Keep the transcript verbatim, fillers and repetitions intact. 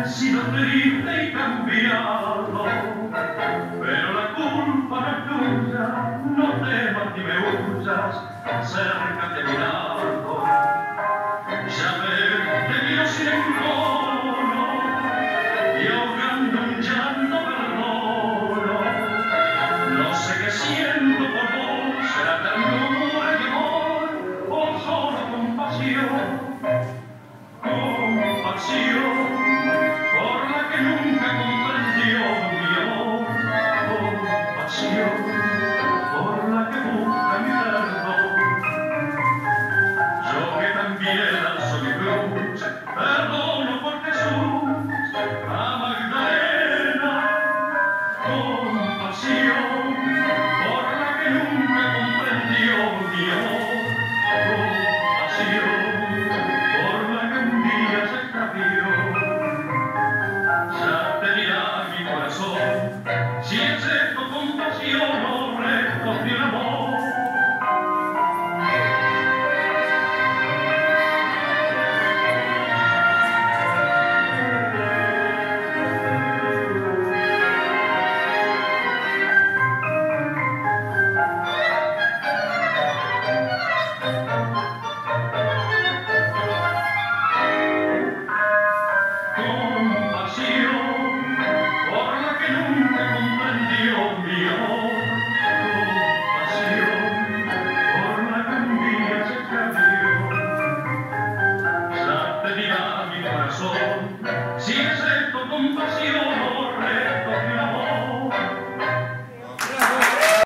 sido triste y cambiado, pero la culpa no es tuya, no temas ni me huyas, acércate a mi lado. Ya ves, te miro sin encono y ahogando un llanto perdono. No sé qué siento por vos, será ternura y amor o solo compasión, compasión.